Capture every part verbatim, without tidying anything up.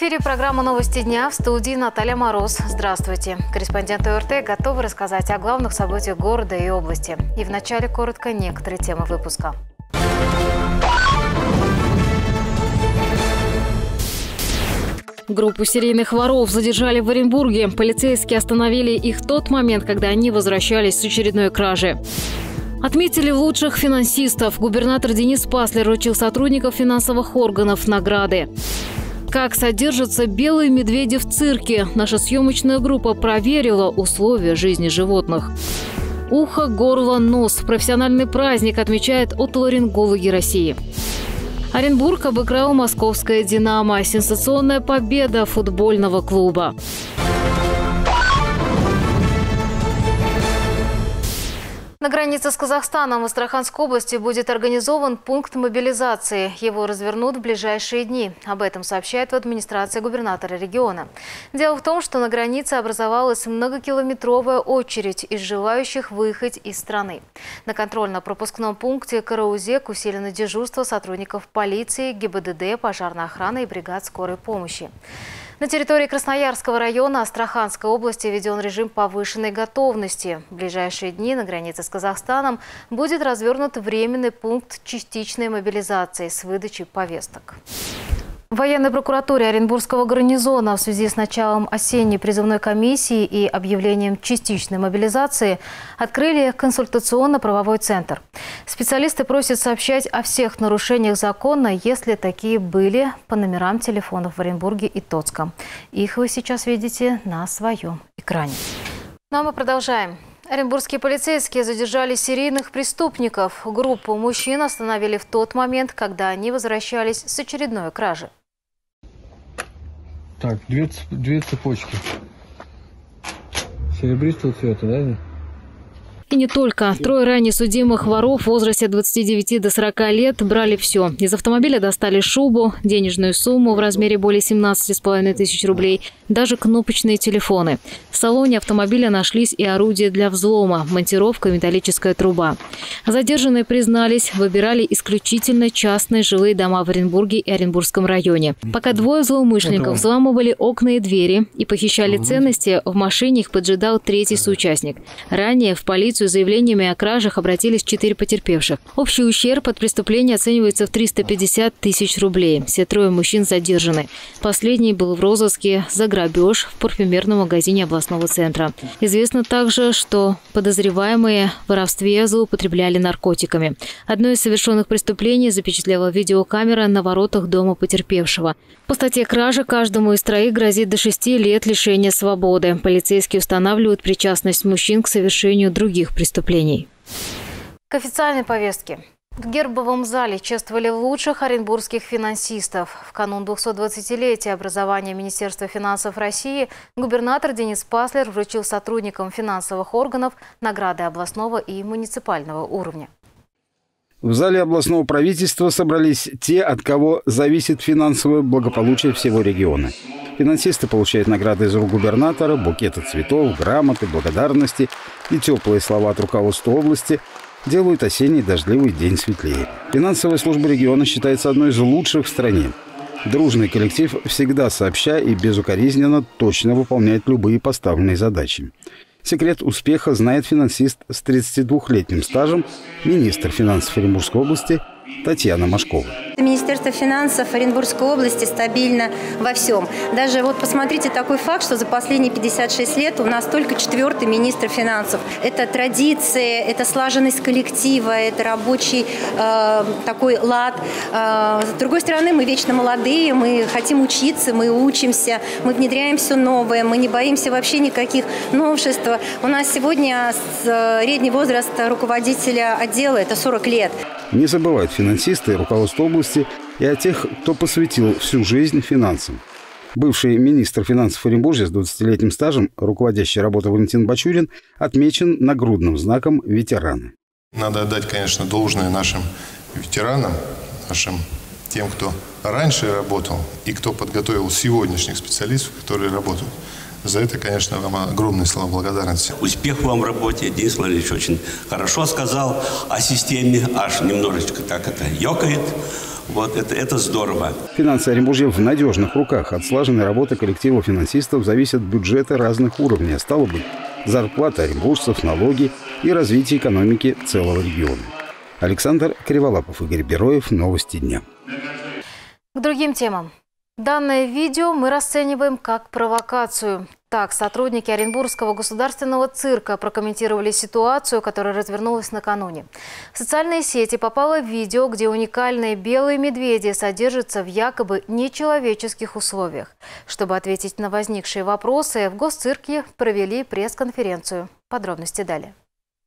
эфире программа «Новости дня», в студии Наталья Мороз. Здравствуйте. Корреспонденты ОРТ готовы рассказать о главных событиях города и области. И вначале коротко некоторые темы выпуска. Группу серийных воров задержали в Оренбурге. Полицейские остановили их в тот момент, когда они возвращались с очередной кражи. Отметили лучших финансистов. Губернатор Денис Паслер вручил сотрудников финансовых органов награды. Как содержатся белые медведи в цирке? Наша съемочная группа проверила условия жизни животных. Ухо, горло, нос. Профессиональный праздник отмечают отоларингологи России. Оренбург обыграл московское «Динамо». Сенсационная победа футбольного клуба. На границе с Казахстаном в Астраханской области будет организован пункт мобилизации. Его развернут в ближайшие дни. Об этом сообщает в администрации губернатора региона. Дело в том, что на границе образовалась многокилометровая очередь из желающих выехать из страны. На контрольно-пропускном пункте Караузек усилено дежурство сотрудников полиции, ГИБДД, пожарной охраны и бригад скорой помощи. На территории Красноярского района Астраханской области введен режим повышенной готовности. В ближайшие дни на границе с Казахстаном будет развернут временный пункт частичной мобилизации с выдачей повесток. В военной прокуратуре Оренбургского гарнизона в связи с началом осенней призывной комиссии и объявлением частичной мобилизации открыли консультационно-правовой центр. Специалисты просят сообщать о всех нарушениях закона, если такие были, по номерам телефонов в Оренбурге и Тотском. Их вы сейчас видите на своем экране. Ну а мы продолжаем. Оренбургские полицейские задержали серийных преступников. Группу мужчин остановили в тот момент, когда они возвращались с очередной кражи. Так, две, две цепочки. Серебристого цвета, да? И не только. Трое ранее судимых воров в возрасте от двадцати девяти до сорока лет брали все. Из автомобиля достали шубу, денежную сумму в размере более семнадцати с половиной тысяч рублей, даже кнопочные телефоны. В салоне автомобиля нашлись и орудия для взлома, монтировка и металлическая труба. Задержанные признались, выбирали исключительно частные жилые дома в Оренбурге и Оренбургском районе. Пока двое злоумышленников взламывали окна и двери и похищали ценности, в машине их поджидал третий соучастник. Ранее в полицию с заявлениями о кражах обратились четыре потерпевших. Общий ущерб от преступления оценивается в триста пятьдесят тысяч рублей. Все трое мужчин задержаны. Последний был в розыске за грабеж в парфюмерном магазине областного центра. Известно также, что подозреваемые в воровстве злоупотребляли наркотиками. Одно из совершенных преступлений запечатлела видеокамера на воротах дома потерпевшего. По статье кражи каждому из троих грозит до шести лет лишения свободы. Полицейские устанавливают причастность мужчин к совершению других преступлений. К официальной повестке. В Гербовом зале чествовали лучших оренбургских финансистов. В канун двухсотдвадцатилетия образования Министерства финансов России губернатор Денис Паслер вручил сотрудникам финансовых органов награды областного и муниципального уровня. В зале областного правительства собрались те, от кого зависит финансовое благополучие всего региона. Финансисты получают награды из рук губернатора, букеты цветов, грамоты, благодарности и теплые слова от руководства области делают осенний дождливый день светлее. Финансовая служба региона считается одной из лучших в стране. Дружный коллектив всегда сообща и безукоризненно точно выполняет любые поставленные задачи. Секрет успеха знает финансист с тридцатидвухлетним стажем, министр финансов Оренбургской области Татьяна Машкова. Министерство финансов Оренбургской области стабильно во всем. Даже вот посмотрите такой факт, что за последние пятьдесят шесть лет у нас только четвертый министр финансов. Это традиции, это слаженность коллектива, это рабочий э, такой лад. Э, с другой стороны, мы вечно молодые, мы хотим учиться, мы учимся, мы внедряем все новое, мы не боимся вообще никаких новшеств. У нас сегодня средний возраст руководителя отдела – это сорок лет. Не забывают финансисты и руководство области и о тех, кто посвятил всю жизнь финансам. Бывший министр финансов Оренбуржья с двадцатилетним стажем, руководящий работой Валентин Бачурин, отмечен нагрудным знаком ветераны. Надо отдать, конечно, должное нашим ветеранам, нашим тем, кто раньше работал и кто подготовил сегодняшних специалистов, которые работают. За это, конечно, вам огромные слова благодарности. Успех вам в работе. Денис Владимирович очень хорошо сказал о системе. Аж немножечко так это ёкает. Вот это, это здорово. Финансы Оренбуржья в надежных руках. От слаженной работы коллектива финансистов зависят бюджеты разных уровней. А стало быть, зарплаты оренбуржцев, налоги и развитие экономики целого региона. Александр Криволапов, Игорь Бероев. Новости дня. К другим темам. Данное видео мы расцениваем как провокацию. Так, сотрудники Оренбургского государственного цирка прокомментировали ситуацию, которая развернулась накануне. В социальные сети попало видео, где уникальные белые медведи содержатся в якобы нечеловеческих условиях. Чтобы ответить на возникшие вопросы, в госцирке провели пресс-конференцию. Подробности далее.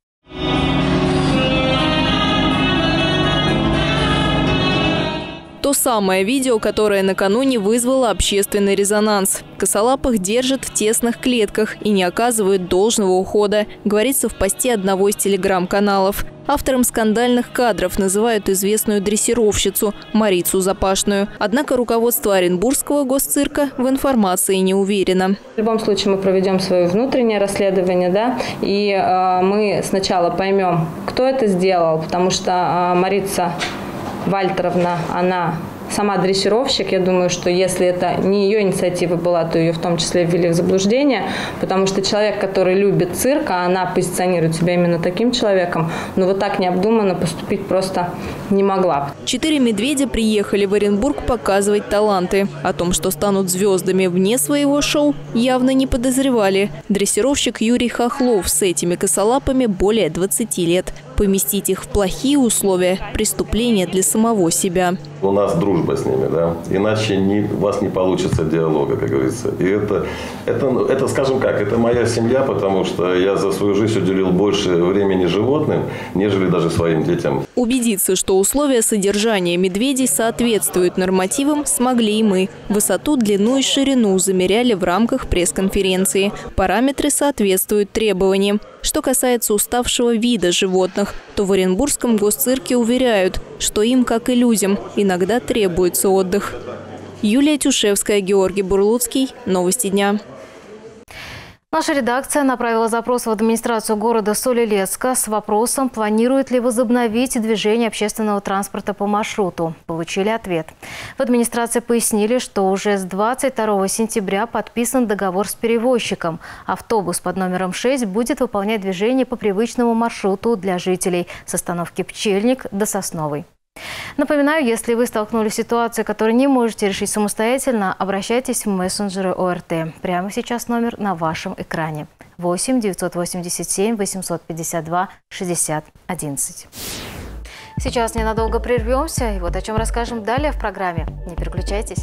То самое видео, которое накануне вызвало общественный резонанс. Косолапых держат в тесных клетках и не оказывают должного ухода, говорится в посте одного из телеграм-каналов. Автором скандальных кадров называют известную дрессировщицу Марицу Запашную. Однако руководство Оренбургского госцирка в информации не уверено. В любом случае мы проведем свое внутреннее расследование, да, и э, мы сначала поймем, кто это сделал, потому что э, Марица Вальтеровна, она сама дрессировщик. Я думаю, что если это не ее инициатива была, то ее в том числе ввели в заблуждение, потому что человек, который любит цирк, а она позиционирует себя именно таким человеком, но вот так необдуманно поступить просто не могла. Четыре медведя приехали в Оренбург показывать таланты. О том, что станут звездами вне своего шоу, явно не подозревали. Дрессировщик Юрий Хохлов с этими косолапами более двадцати лет. Поместить их в плохие условия – преступление для самого себя. У нас дружба с ними, да, иначе не, у вас не получится диалога, как говорится. И это, это, это, скажем как, это моя семья, потому что я за свою жизнь уделил больше времени животным, нежели даже своим детям. Убедиться, что условия содержания медведей соответствуют нормативам, смогли и мы. Высоту, длину и ширину замеряли в рамках пресс-конференции. Параметры соответствуют требованиям. Что касается уставшего вида животных, то в Оренбургском госцирке уверяют, что им, как и людям, иногда требуется отдых. Юлия Тюшевская, Георгий Бурлуцкий. Новости дня. Наша редакция направила запрос в администрацию города Соль-Илецка с вопросом, планирует ли возобновить движение общественного транспорта по маршруту. Получили ответ. В администрации пояснили, что уже с двадцать второго сентября подписан договор с перевозчиком. Автобус под номером шесть будет выполнять движение по привычному маршруту для жителей с остановки Пчельник до Сосновой. Напоминаю, если вы столкнулись с ситуацией, которую не можете решить самостоятельно, обращайтесь в мессенджеры О Р Т. Прямо сейчас номер на вашем экране. восемь девятьсот восемьдесят семь восемьсот пятьдесят два шестьдесят одиннадцать. Сейчас ненадолго прервемся, и вот о чем расскажем далее в программе. Не переключайтесь.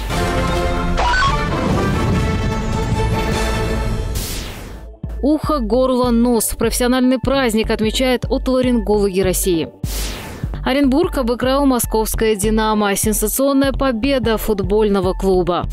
Ухо, горло, нос. Профессиональный праздник отмечают отоларингологи России. Оренбург обыграл московское «Динамо». Сенсационная победа футбольного клуба.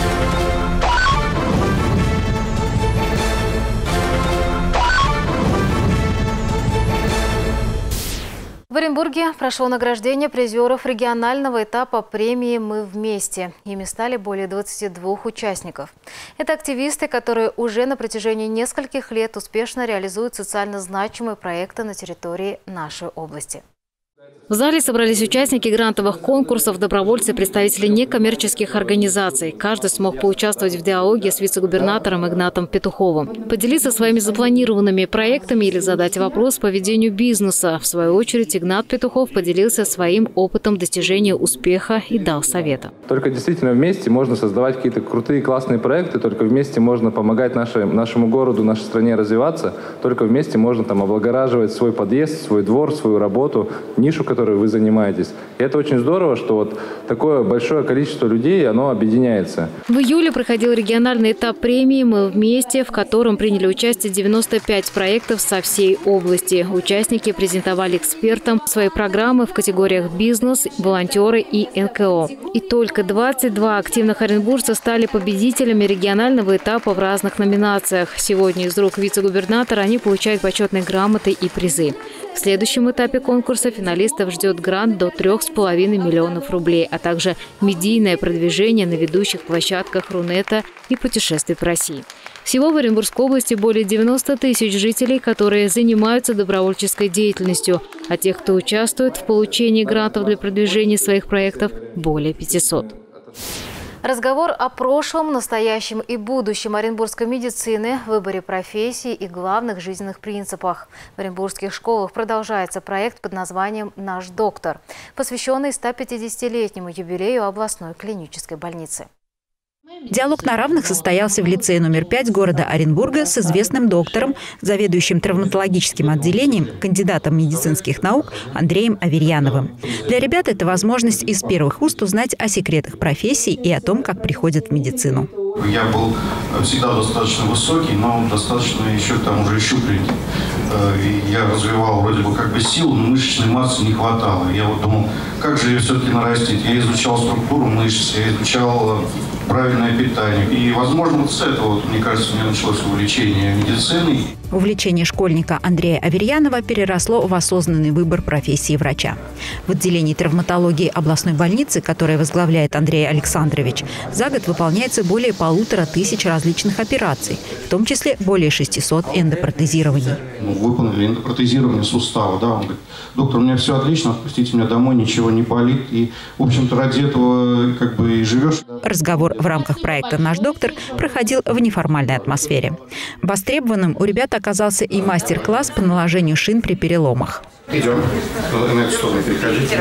В Оренбурге прошло награждение призеров регионального этапа премии «Мы вместе». Ими стали более двадцати двух участников. Это активисты, которые уже на протяжении нескольких лет успешно реализуют социально значимые проекты на территории нашей области. В зале собрались участники грантовых конкурсов, добровольцы, представители некоммерческих организаций. Каждый смог поучаствовать в диалоге с вице-губернатором Игнатом Петуховым, поделиться своими запланированными проектами или задать вопрос по ведению бизнеса. В свою очередь Игнат Петухов поделился своим опытом достижения успеха и дал советы. Только действительно вместе можно создавать какие-то крутые, классные проекты, только вместе можно помогать нашей, нашему городу, нашей стране развиваться, только вместе можно там облагораживать свой подъезд, свой двор, свою работу, нишу, которую вы занимаетесь. И это очень здорово, что вот такое большое количество людей, оно объединяется. В июле проходил региональный этап премии «Мы вместе», в котором приняли участие девяносто пять проектов со всей области. Участники презентовали экспертам свои программы в категориях «Бизнес», «Волонтеры» и «Н К О». И только двадцать два активных оренбуржца стали победителями регионального этапа в разных номинациях. Сегодня из рук вице-губернатора они получают почетные грамоты и призы. В следующем этапе конкурса финалисты пациентов ждет грант до трёх с половиной миллионов рублей, а также медийное продвижение на ведущих площадках Рунета и путешествий по России. Всего в Оренбургской области более девяноста тысяч жителей, которые занимаются добровольческой деятельностью, а тех, кто участвует в получении грантов для продвижения своих проектов, более пятисот. Разговор о прошлом, настоящем и будущем оренбургской медицины, выборе профессии и главных жизненных принципах. В оренбургских школах продолжается проект под названием «Наш доктор», посвященный ста пятидесятилетнему юбилею областной клинической больницы. Диалог на равных состоялся в лицее номер пять города Оренбурга с известным доктором, заведующим травматологическим отделением, кандидатом медицинских наук Андреем Аверьяновым. Для ребят это возможность из первых уст узнать о секретах профессии и о том, как приходят в медицину. Я был всегда достаточно высокий, но достаточно еще к тому же щупленький. И я развивал вроде бы как бы силу, но мышечной массы не хватало. Я вот думал, как же ее все-таки нарастить. Я изучал структуру мышц, я изучал правильное питание. И, возможно, вот с этого, вот, мне кажется, у меня началось увлечение медициной. Увлечение школьника Андрея Аверьянова переросло в осознанный выбор профессии врача. В отделении травматологии областной больницы, которое возглавляет Андрей Александрович, за год выполняется более полутора тысяч различных операций, в том числе более шестисот эндопротезирований. Выполнили эндопротезирование сустава. Да? Он говорит: доктор, у меня все отлично, отпустите меня домой, ничего не болит. И, в общем-то, ради этого как бы и живешь. Разговор в рамках проекта «Наш доктор» проходил в неформальной атмосфере. Востребованным у ребят оказался и мастер-класс по наложению шин при переломах. Идем. На эту сторону переходите.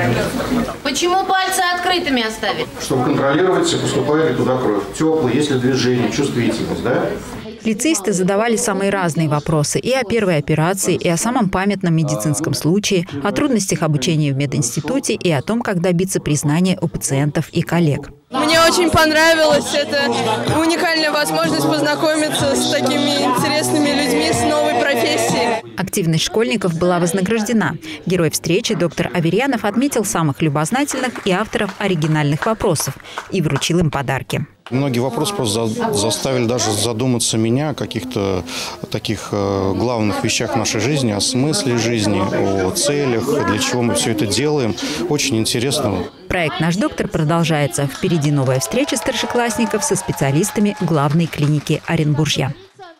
Почему пальцы открытыми оставить? Чтобы контролировать, поступает ли туда кровь. Теплый, есть ли движение, чувствительность, да? Лицеисты задавали самые разные вопросы и о первой операции, и о самом памятном медицинском случае, о трудностях обучения в мединституте и о том, как добиться признания у пациентов и коллег. Мне очень понравилось. Это уникальная возможность познакомиться с такими интересными людьми, с новой профессией. Активность школьников была вознаграждена. Герой встречи доктор Аверьянов отметил самых любознательных и авторов оригинальных вопросов и вручил им подарки. Многие вопросы просто заставили даже задуматься меня о каких-то таких главных вещах нашей жизни, о смысле жизни, о целях, для чего мы все это делаем. Очень интересно. Проект «Наш доктор» продолжается. Впереди новая встреча старшеклассников со специалистами главной клиники Оренбуржья.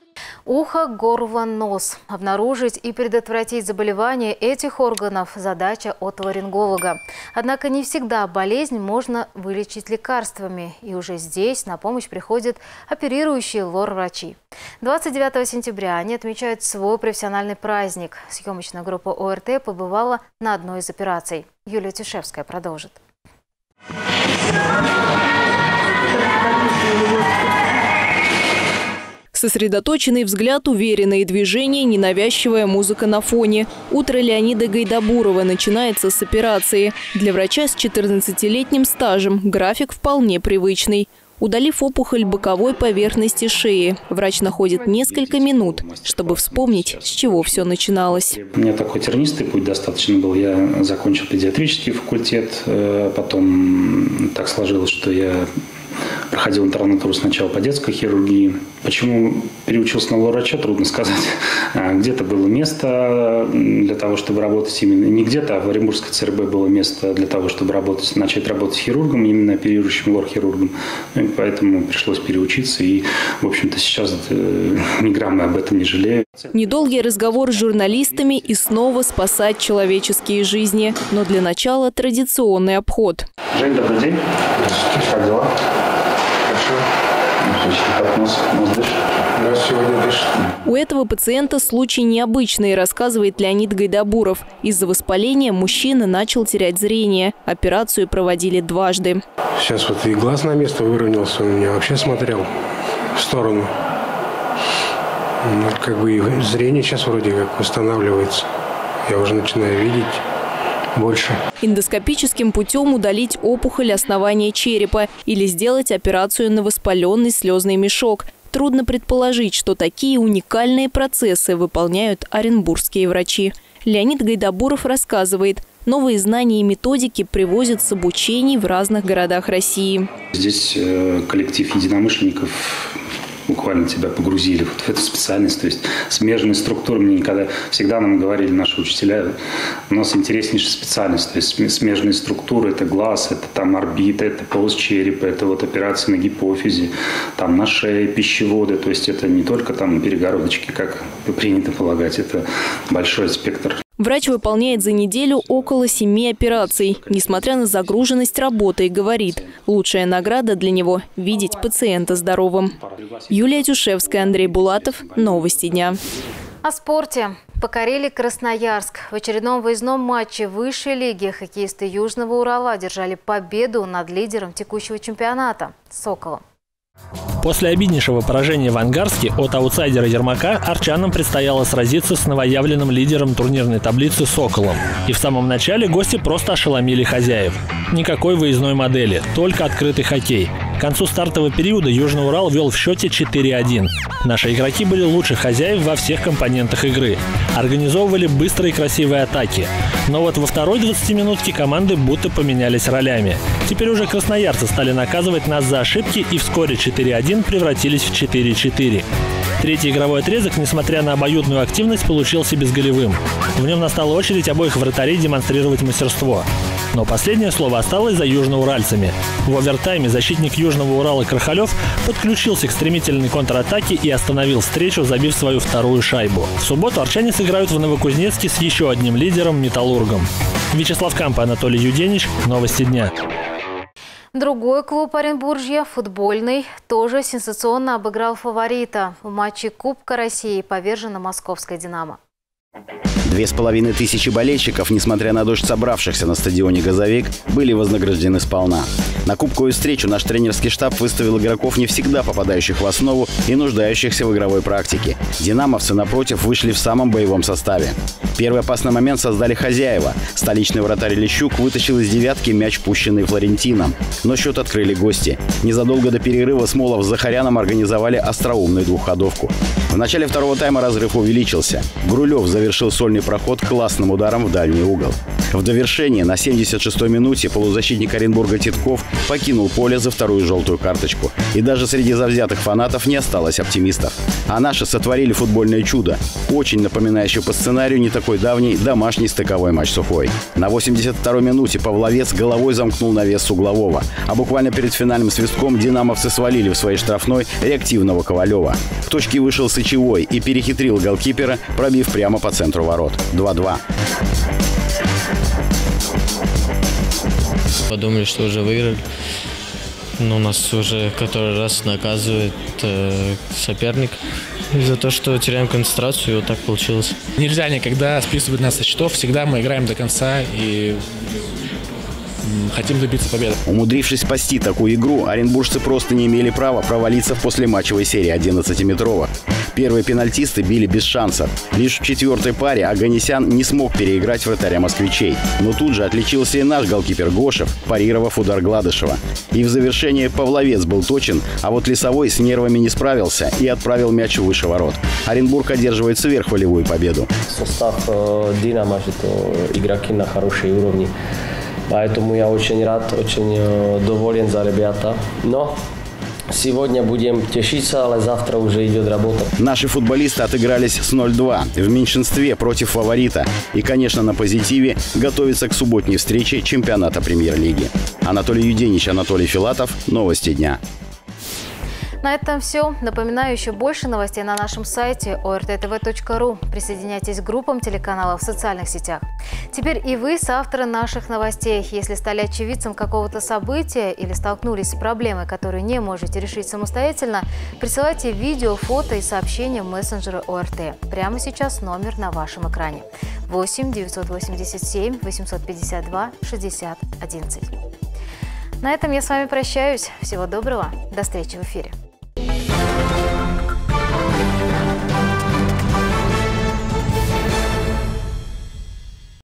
Ухо, горло, нос. Обнаружить и предотвратить заболевания этих органов – задача отоларинголога. Однако не всегда болезнь можно вылечить лекарствами. И уже здесь на помощь приходят оперирующие лор-врачи. двадцать девятого сентября они отмечают свой профессиональный праздник. Съемочная группа О Р Т побывала на одной из операций. Юлия Тишевская продолжит. Сосредоточенный взгляд, уверенные движения, ненавязчивая музыка на фоне. Утро Леонида Гайдабурова начинается с операции. Для врача с четырнадцатилетним стажем график вполне привычный. Удалив опухоль боковой поверхности шеи, врач находит несколько минут, чтобы вспомнить, с чего все начиналось. У меня такой тернистый путь достаточно был. Я закончил педиатрический факультет, потом так сложилось, что я проходил интернатуру сначала по детской хирургии. Почему переучился на лор-врача, трудно сказать. Где-то было место для того, чтобы работать именно... Не где-то, а в Оренбургской Цэ Эр Бэ было место для того, чтобы работать, начать работать хирургом, именно оперирующим лор-хирургом. Поэтому пришлось переучиться. И, в общем-то, сейчас ни грамма об этом не жалею. Недолгий разговор с журналистами и снова спасать человеческие жизни. Но для начала традиционный обход. Жень, добрый день. Как дела? У этого пациента случай необычный, рассказывает Леонид Гайдабуров. Из-за воспаления мужчина начал терять зрение. Операцию проводили дважды. Сейчас вот и глаз на место выровнялся, он меня вообще смотрел в сторону. Ну, как бы и зрение сейчас вроде как восстанавливается. Я уже начинаю видеть больше. Эндоскопическим путем удалить опухоль основания черепа или сделать операцию на воспаленный слезный мешок. Трудно предположить, что такие уникальные процессы выполняют оренбургские врачи. Леонид Гайдабуров рассказывает, новые знания и методики привозят с обучений в разных городах России. Здесь коллектив единомышленников буквально тебя погрузили вот в эту специальность. То есть смежные структуры, мне никогда, всегда нам говорили наши учителя, у нас интереснейшая специальность. То есть смежные структуры, это глаз, это там орбита, это полость черепа, это вот операции на гипофизе, там на шее, пищеводы. То есть это не только там перегородочки, как принято полагать, это большой спектр. Врач выполняет за неделю около семи операций. Несмотря на загруженность работы, говорит, лучшая награда для него – видеть пациента здоровым. Юлия Тюшевская, Андрей Булатов. Новости дня. О спорте. Покорили Красноярск. В очередном выездном матче высшей лиги хоккеисты Южного Урала одержали победу над лидером текущего чемпионата – «Соколом». После обиднейшего поражения в Ангарске от аутсайдера Ермака арчанам предстояло сразиться с новоявленным лидером турнирной таблицы «Соколом». И в самом начале гости просто ошеломили хозяев. Никакой выездной модели, только открытый хоккей. К концу стартового периода Южный Урал вел в счете четыре один. Наши игроки были лучше хозяев во всех компонентах игры. Организовывали быстрые и красивые атаки. Но вот во второй двадцатиминутке команды будто поменялись ролями. Теперь уже красноярцы стали наказывать нас за ошибки, и вскоре четыре один превратились в четыре четыре. Третий игровой отрезок, несмотря на обоюдную активность, получился безголевым. В нем настала очередь обоих вратарей демонстрировать мастерство. Но последнее слово осталось за южноуральцами. В овертайме защитник Южного Урала Крахалев подключился к стремительной контратаке и остановил встречу, забив свою вторую шайбу. В субботу арчане сыграют в Новокузнецке с еще одним лидером – «Металлургом». Вячеслав Кампа, Анатолий Юденич. Новости дня. Другой клуб Оренбуржья, футбольный, тоже сенсационно обыграл фаворита. В матче Кубка России повержена московская «Динамо». Две с половиной тысячи болельщиков, несмотря на дождь собравшихся на стадионе «Газовик», были вознаграждены сполна. На кубковую встречу наш тренерский штаб выставил игроков, не всегда попадающих в основу и нуждающихся в игровой практике. «Динамовцы», напротив, вышли в самом боевом составе. Первый опасный момент создали хозяева. Столичный вратарь Лещук вытащил из девятки мяч, пущенный Флорентином. Но счет открыли гости. Незадолго до перерыва Смолов с Захаряном организовали остроумную двухходовку. В начале второго тайма разрыв увеличился. Грулев завершил сольный проход классным ударом в дальний угол. В довершение на семьдесят шестой минуте полузащитник Оренбурга Титков покинул поле за вторую желтую карточку. И даже среди завзятых фанатов не осталось оптимистов. А наши сотворили футбольное чудо, очень напоминающее по сценарию не такой давний домашний стыковой матч с Уфой. На восемьдесят второй минуте Павловец головой замкнул навес с углового. А буквально перед финальным свистком динамовцы свалили в своей штрафной реактивного Ковалева. В точке вышел Сычевой и перехитрил голкипера, пробив прямо по центру ворот. два-два. Подумали, что уже выиграли. Но нас уже который раз наказывает э, соперник за то, что теряем концентрацию, и вот так получилось. Нельзя никогда списывать нас со счетов. Всегда мы играем до конца и хотим добиться победы. Умудрившись спасти такую игру, оренбуржцы просто не имели права провалиться в послематчевой серии одиннадцатиметровых. Первые пенальтисты били без шансов. Лишь в четвертой паре Оганесян не смог переиграть вратаря москвичей. Но тут же отличился и наш голкипер Гошев, парировав удар Гладышева. И в завершении Павловец был точен, а вот Лесовой с нервами не справился и отправил мяч выше ворот. Оренбург одерживает сверхволевую победу. Состав э, «Динамо» – это игроки на хорошем уровне. Поэтому я очень рад, очень э, доволен за ребята. Но сегодня будем тешиться, але завтра уже идет работа. Наши футболисты отыгрались с ноль-два в меньшинстве против фаворита. И, конечно, на позитиве готовятся к субботней встрече чемпионата премьер-лиги. Анатолий Юденич, Анатолий Филатов. Новости дня. На этом все. Напоминаю, еще больше новостей на нашем сайте о эр тэ тэ вэ точка ру. Присоединяйтесь к группам телеканалов в социальных сетях. Теперь и вы соавторы наших новостей. Если стали очевидцем какого-то события или столкнулись с проблемой, которую не можете решить самостоятельно, присылайте видео, фото и сообщения в мессенджеры о эр тэ. Прямо сейчас номер на вашем экране. восемь девятьсот восемьдесят семь восемьсот пятьдесят два шестьдесят одиннадцать. На этом я с вами прощаюсь. Всего доброго. До встречи в эфире.